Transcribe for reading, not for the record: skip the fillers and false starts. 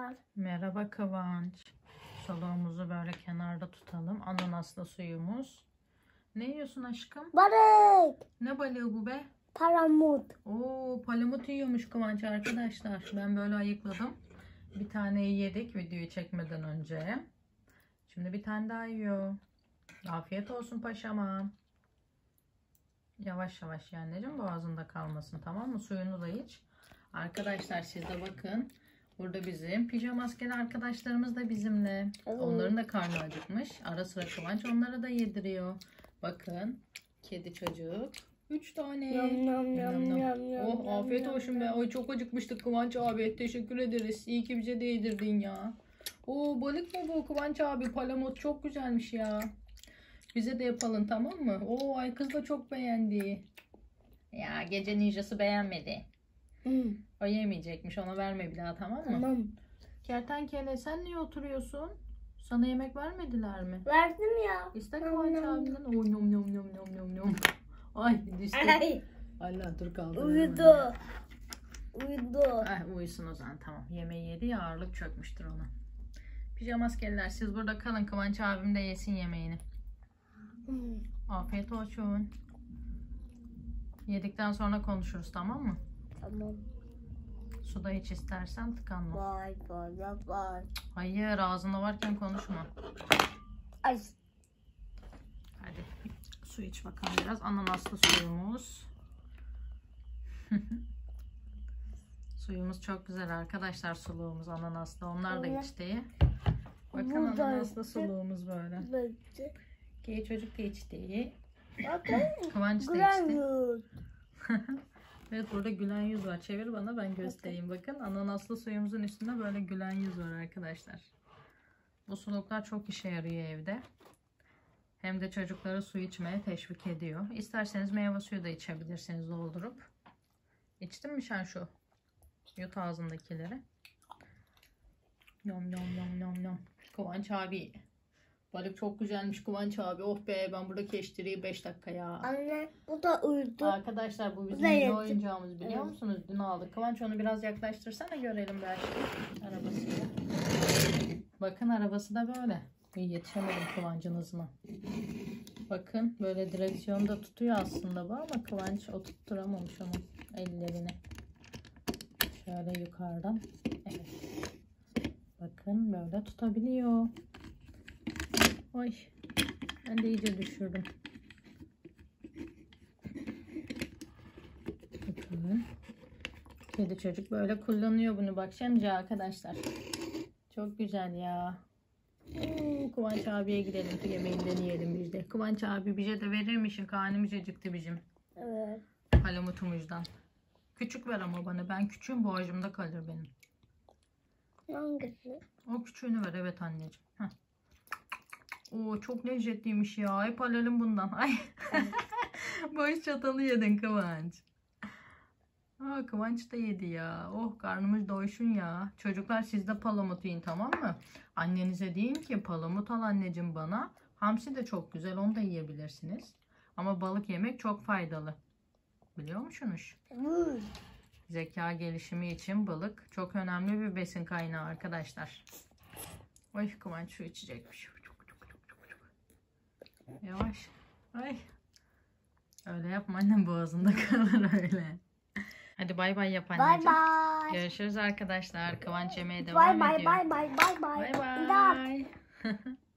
Merhabalar. Merhaba Kıvanç. Soluğumuzu böyle kenarda tutalım. Ananaslı suyumuz. Ne yiyorsun aşkım? Balık. Ne balığı bu be? Palamut. Oo, palamut yiyormuş Kıvanç arkadaşlar. Ben böyle ayıkladım. Bir taneyi yedik videoyu çekmeden önce. Şimdi bir tane daha yiyor. Afiyet olsun paşama. Yavaş yavaş ye anneciğim, boğazında kalmasın, tamam mı? Suyunu da iç. Arkadaşlar siz de bakın. Burada bizim pijama maskeli arkadaşlarımız da bizimle. Evet. Onların da karnı acıkmış. Ara sıra Kıvanç onlara da yediriyor. Bakın. Kedi çocuk. 3 tane. Yum, yum, Yum, yum, yum. yum, yum, Oh, afiyet yum, olsun be. Ay çok acıkmıştık Kıvanç abi. Teşekkür ederiz. İyi ki bize de yedirdin ya. Oo, balık mı bu Kıvanç abi? Palamut çok güzelmiş ya. Bize de yapalım, tamam mı? Oo, ay kız da çok beğendi. Ya gece ninjası beğenmedi. O yemeyecekmiş. Ona verme bir daha, tamam mı? Tamam. Kertenkele sen niye oturuyorsun? Sana yemek vermediler mi? Verdim ya. İste Kıvanç abiden. Oy nom nom nom nom nom nom. Ay düştü. Ay. Allah dur kaldı. Uyudu. Uyudu. Ay uyusun o zaman, tamam. Yemeği yedi ya, ağırlık çökmüştür ona. Pijama maskeliler siz burada kalın. Kıvanç abim de yesin yemeğini. Afiyet olsun. Yedikten sonra konuşuruz, tamam mı? Tamam. Suda hiç istersen tıkanma. Vay vay vay. Hayır, ağzında varken konuşma. Ay. Hadi su iç bakalım biraz. Ananaslı suyumuz. Suyumuz çok güzel arkadaşlar, suluğumuz ananaslı. Onlar da içti. Bakın Burada ananaslı içti. suluğumuz böyle. Böyle. Ki çocuk da içti. Bakın. Kıvanç da içti. Güzel. Evet, burada gülen yüz var. Çevir bana, ben göstereyim. Bakın ananaslı suyumuzun üstünde böyle gülen yüz var arkadaşlar. Bu suluklar çok işe yarıyor evde. Hem de çocukları su içmeye teşvik ediyor. İsterseniz meyve suyu da içebilirsiniz doldurup. İçtin mi sen şu? Yut ağzındakileri. Yom yom yom yom yom. Kıvanç abi. Balık çok güzelmiş Kıvanç abi. Oh be, ben burada keştiriyi 5 dakika ya. Anne bu da uyudu. Arkadaşlar bu bizim da yeni yedi. oyuncağımız, biliyor Evet. musunuz? Dün aldık. Kıvanç onu biraz yaklaştırsana görelim belki. Arabasıyla. Bakın arabası da böyle. Yetişemedim Kıvanç'ın hızına. Bakın böyle direksiyonu da tutuyor aslında bu, ama Kıvanç oturtturamamış onun ellerini. Şöyle yukarıdan. Evet. Bakın böyle tutabiliyor. Oy. Ben de iyice düşürdüm. Bakın. Kedi çocuk böyle kullanıyor bunu. Baksanıza arkadaşlar. Çok güzel ya. Kıvanç abiye gidelim. Yemeğinden yiyelim biz de. Kıvanç abi bize de verir misin? Karnımız acıktı bizim. Evet. Palamutumuzdan. Küçük ver ama bana. Ben küçüğüm, boğazımda kalır benim. Hangisi? O küçüğünü ver. Evet anneciğim. Heh. Oo, çok lezzetliymiş ya. Hep alalım bundan. Ay. Boş çatalı yedin Kıvanç. Aa, Kıvanç da yedi ya. Oh, karnımız doysun ya. Çocuklar siz de palamut yiyin, tamam mı? Annenize deyin ki palamut al anneciğim bana. Hamsi de çok güzel, onu da yiyebilirsiniz. Ama balık yemek çok faydalı. Biliyor musunuz? Zeka gelişimi için balık çok önemli bir besin kaynağı arkadaşlar. Oy, Kıvanç su içecekmiş. Yavaş. Ay. Öyle yapma annem, boğazında kalır öyle. Hadi bay bay yap Bye anneciğim. bye. Görüşürüz arkadaşlar. Kıvanç yemeye Bye devam bye ediyor. bye bye bye bye. Bay Bir daha. bay.